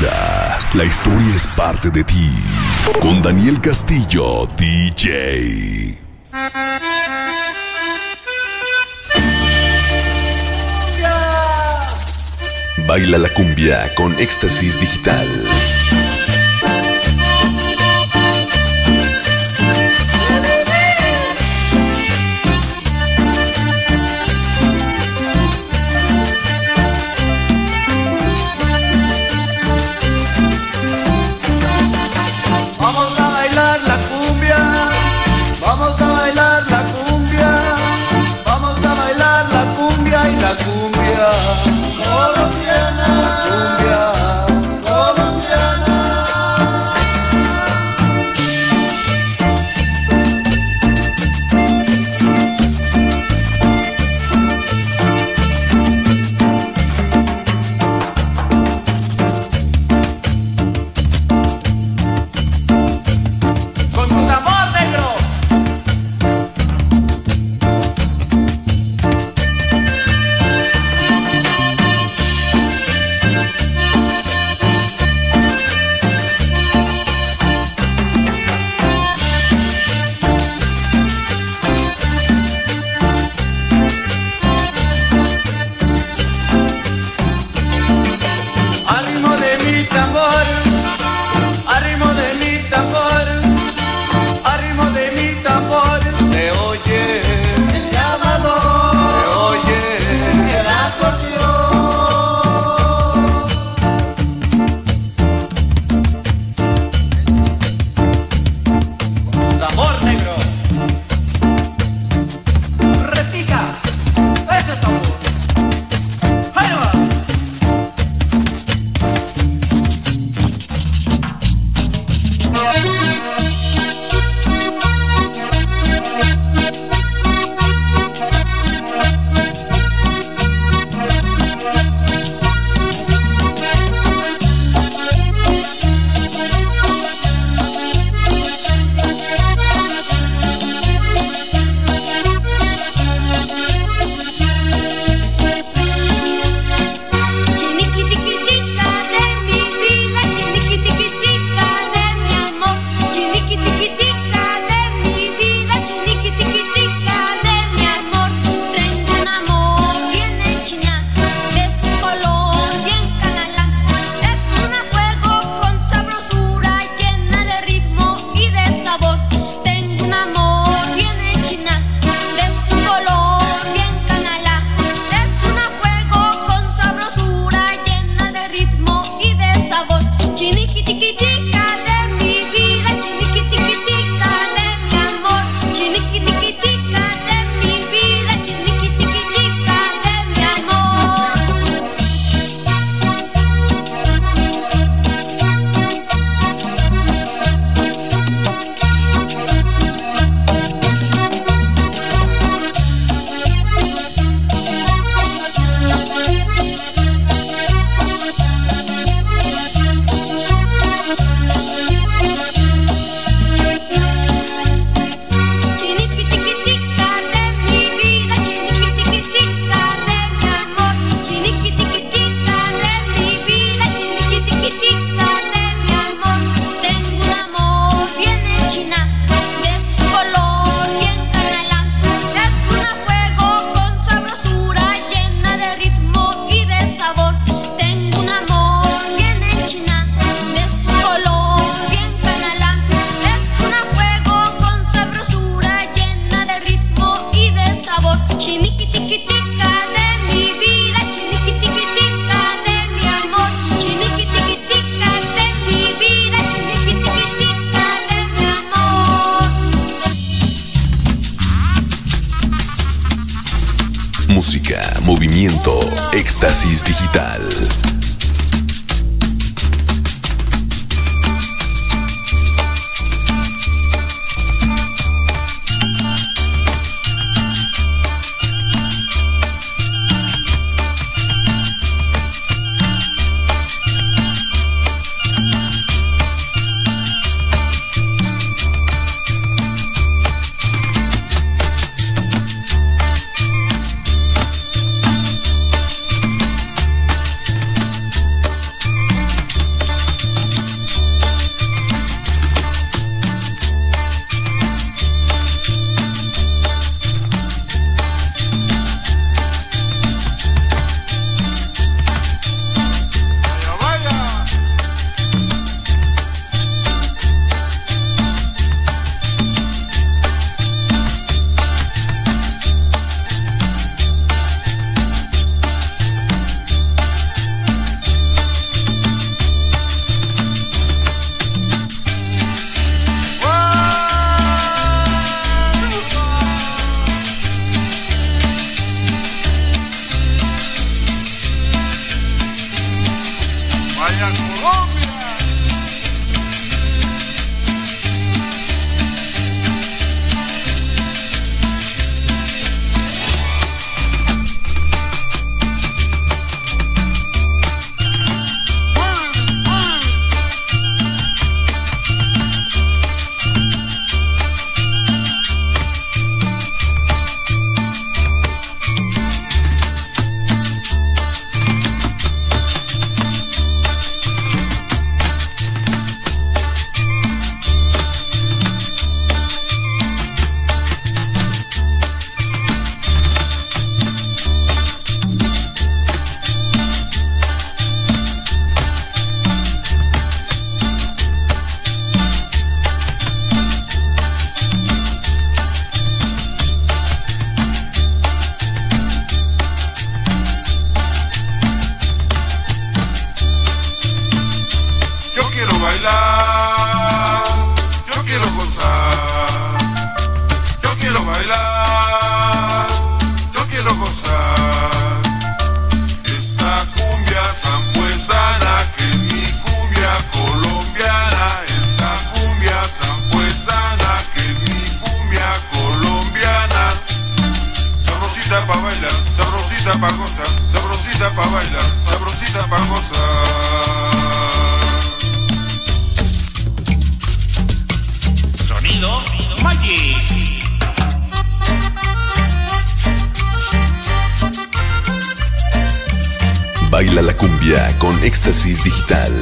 Ahora, la historia es parte de ti. Con Daniel Castillo, DJ. Baila la cumbia con Éxtasis Digital. Vamos a bailar la cumbia, vamos a bailar la cumbia, vamos a bailar la cumbia y la cumbia colombiana, cumbia colombiana. Con tu tambor negro. Al ritmo de mi tambor, al ritmo de mi tambor, al ritmo de mi tambor, se oye el llamador, se oye el acordeón. Con tu tambor negro, repica ese tambor. ¡Ahí va! Chiniquitiquitica de mi vida, chiniquitiquitica de mi amor, chiniquitiquitica de mi vida, chiniquitiquitica de mi amor. Tengo un amor bien enchinado, de su color bien canalán. Es un juego con sabrosura, llena de ritmo y de sabor. Tengo un amor bien enchinado, de su color bien canalán. Es un juego con sabrosura, llena de ritmo y de sabor. Chiniquitiquitica de mi vida, chiniquitiquitica de mi amor, chiniquitiquitica de mi vida, chiniquitiquitica de mi amor. Chiniquitiquitica de mi vida, chiniquitiquitica de mi amor, chiniquitiquitica de mi vida, chiniquitiquitica de mi amor. Tengo un amor bien enchinado, de su color bien canalán. Es un juego con sabrosura, llena de ritmo y de sabor. Tengo un amor bien enchinado, de su color bien canalán. Es un juego con sabrosura, llena de ritmo y de sabor. Chiniquitiquitica de mi vida, chiniquitiquitica de mi amor, chiniquitiquitica de mi vida, chiniquitiquitica de mi amor. Música, movimiento, Éxtasis Digital. Vaya Colombia. Bailar, yo quiero gozar, yo quiero bailar, yo quiero gozar. Esta cumbia sampuesana que es mi cumbia colombiana, esta cumbia sampuesana que es mi cumbia colombiana. Sabrosita pa' bailar, sabrosita pa' gozar, sabrosita pa' bailar, sabrosita pa' gozar. Magic. Baila la cumbia con Éxtasis Digital.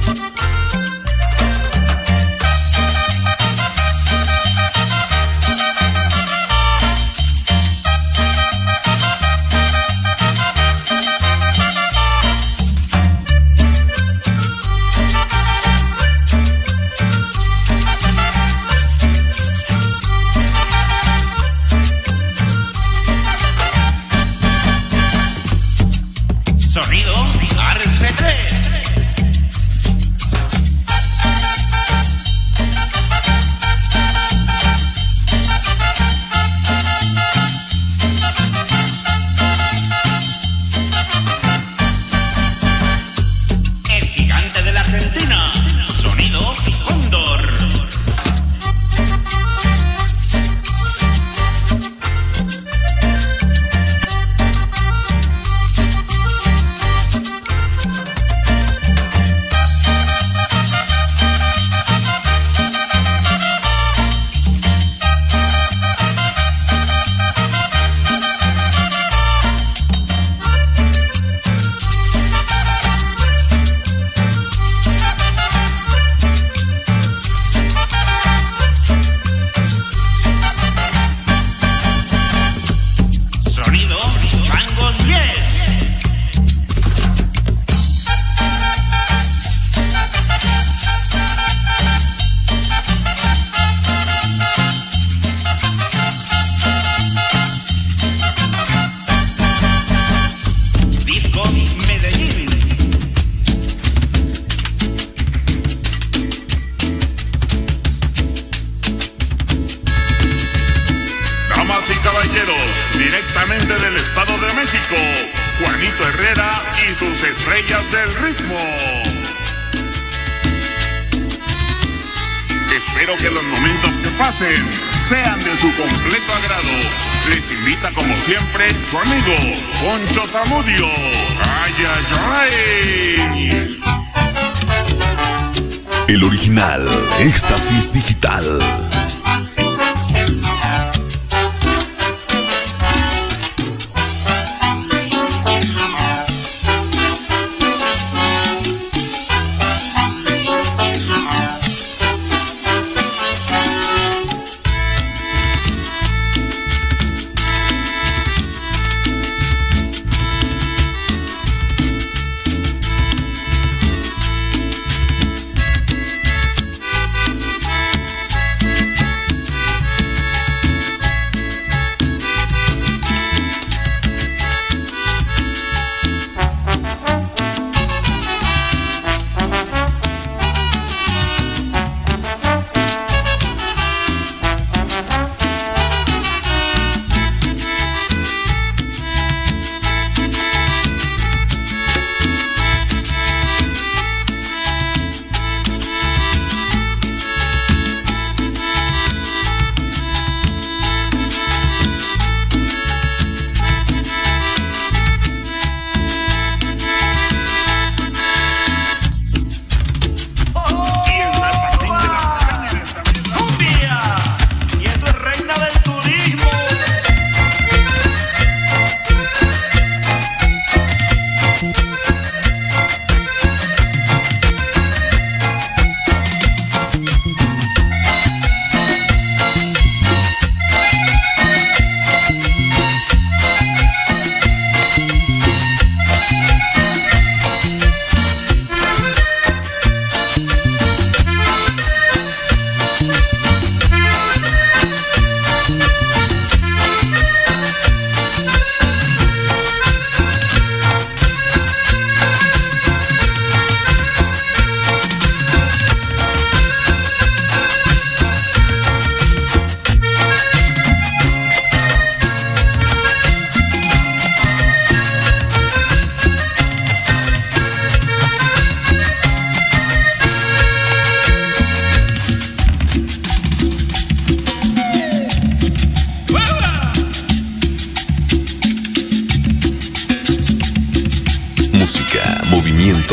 Sonido Arce 3. El gigante de la Argentina. Sonido Cóndor. Caballeros, directamente del Estado de México, Juanito Herrera y sus estrellas del ritmo. Espero que los momentos que pasen sean de su completo agrado. Les invita como siempre su amigo Poncho Zamudio. ¡Ay, ay, ay! El original Éxtasis Digital.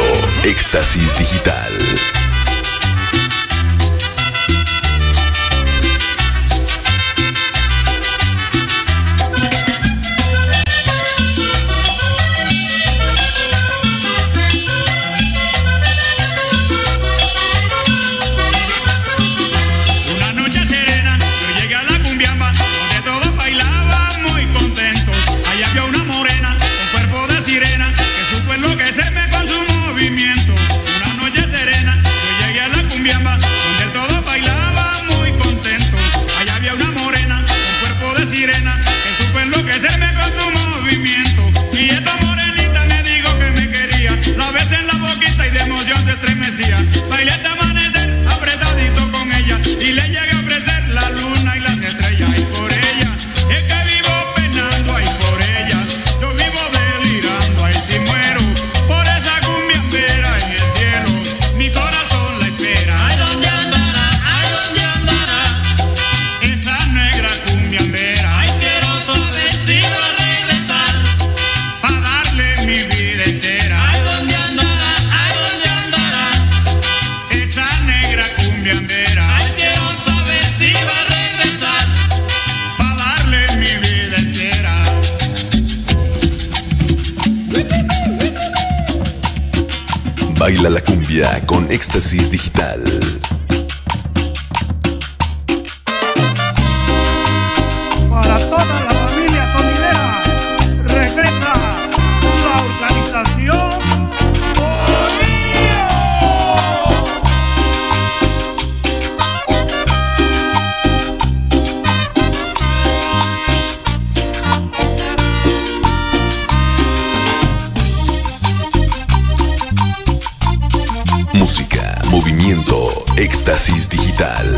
Éxtasis Digital. Baila la cumbia con Éxtasis Digital. Para toda la familia sonidera, regresa la organización Sonido. Música, movimiento, Éxtasis Digital.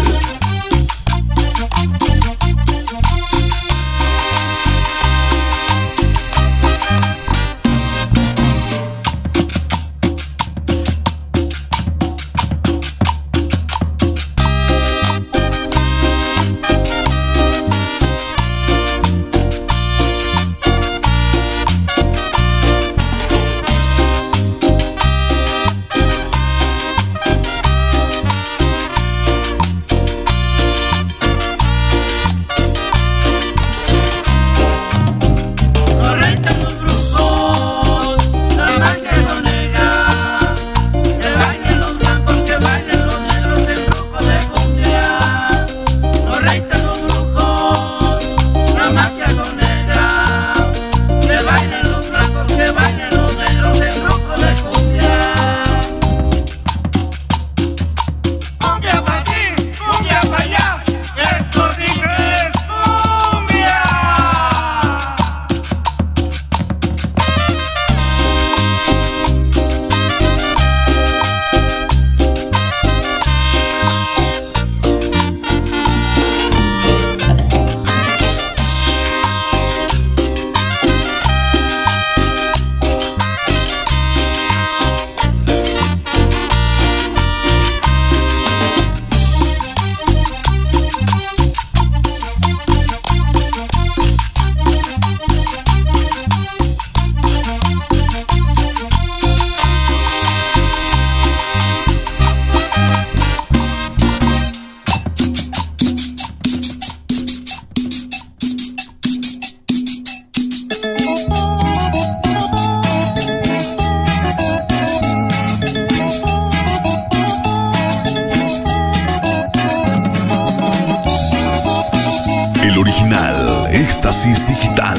El original Éxtasis Digital.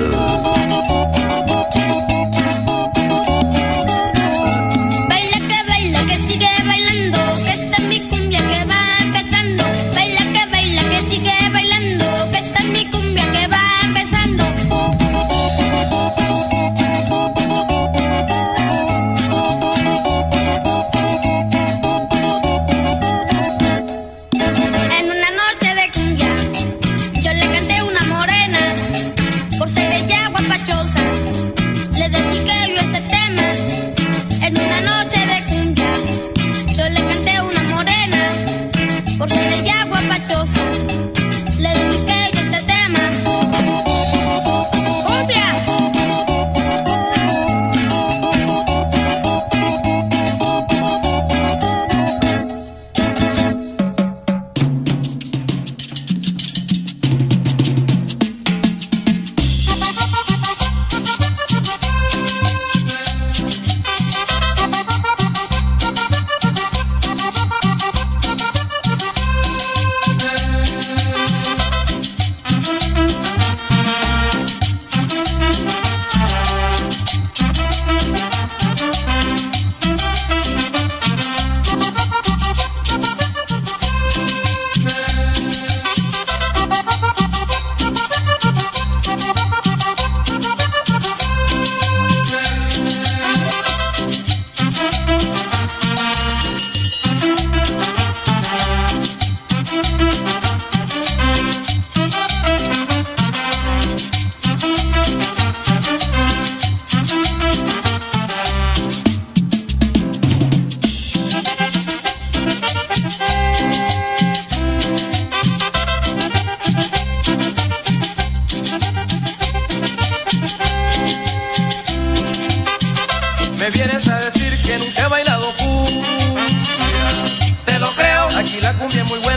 Baila que sigue bailando, que esta es mi cumbia que va empezando. Baila que sigue bailando, que esta es mi cumbia que va empezando. En una noche de cumbia yo le canté una morena por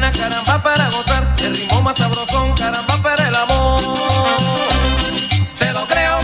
buena, caramba, para gozar. El ritmo más sabrosón, caramba, para el amor. Te lo creo.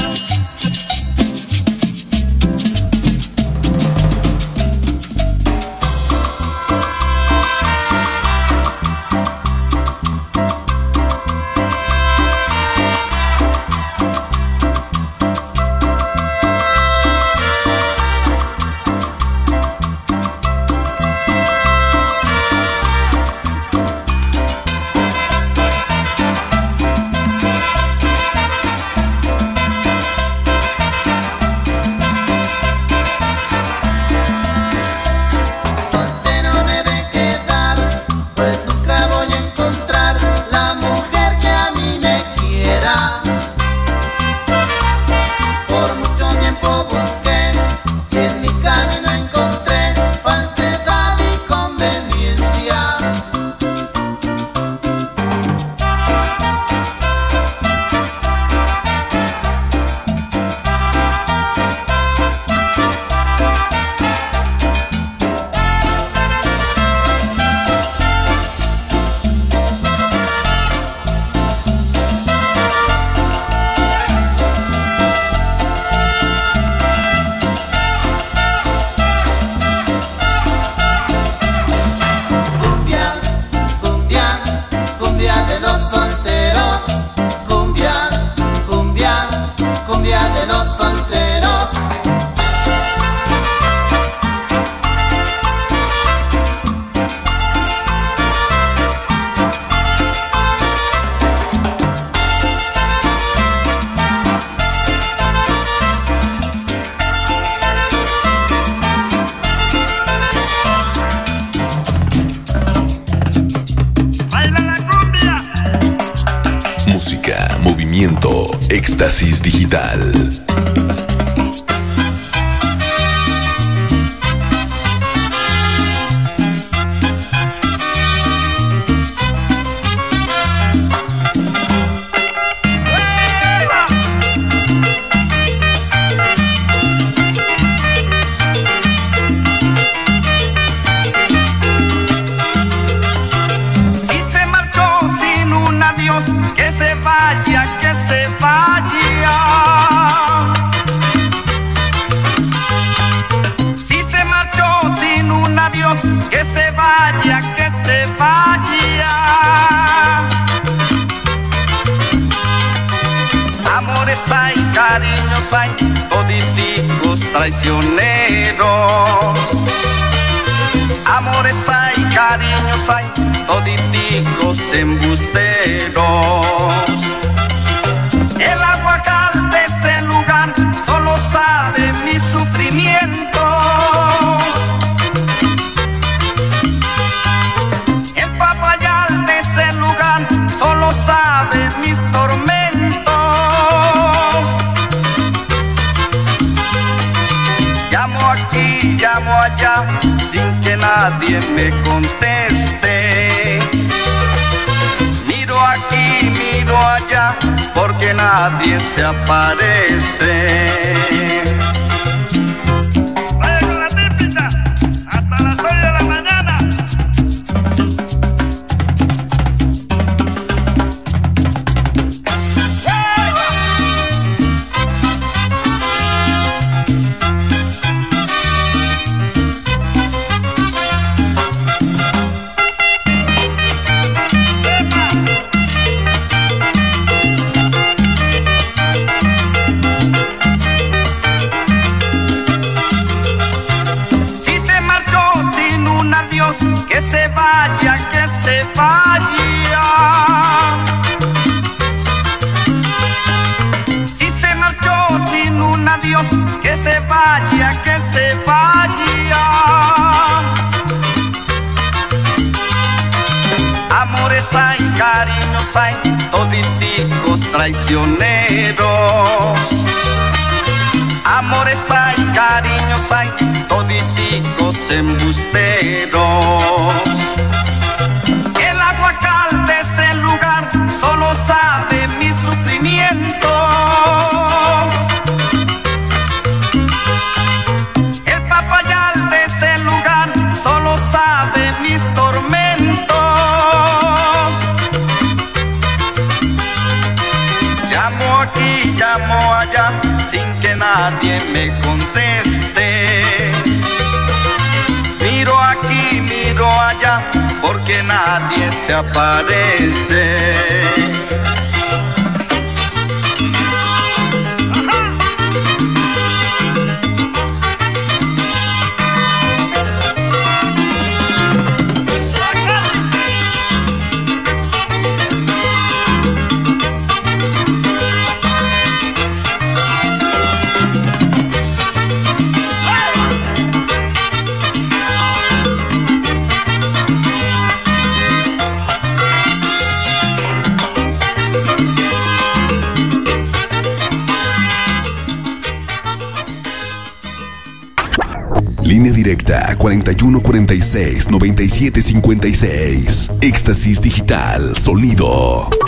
Movimiento, éxtasis digital. Cariños hay, toditicos traicioneros. Amores hay, cariños hay, toditicos embusteros. El aguacal de ese lugar solo sabe mis sufrimientos. El papayal de ese lugar solo sabe mis tormentos. Llamo aquí, llamo allá, sin que nadie me conteste. Miro aquí, miro allá, porque nadie se aparece. Vaya con la típica, hasta las 8 de la mañana. Que se vaya, que se vaya. Si se marchó sin un adiós, que se vaya, que se vaya. Amores hay, cariños hay, toditicos traicioneros. Amores hay, cariños hay, toditicos embusteros. El aguacal de ese lugar solo sabe mis sufrimientos. El papayal de ese lugar solo sabe mis tormentos. nadie me conteste. Miro aquí, miro allá, porque nadie se aparece. Línea directa 4146-9756. Éxtasis Digital Sonido.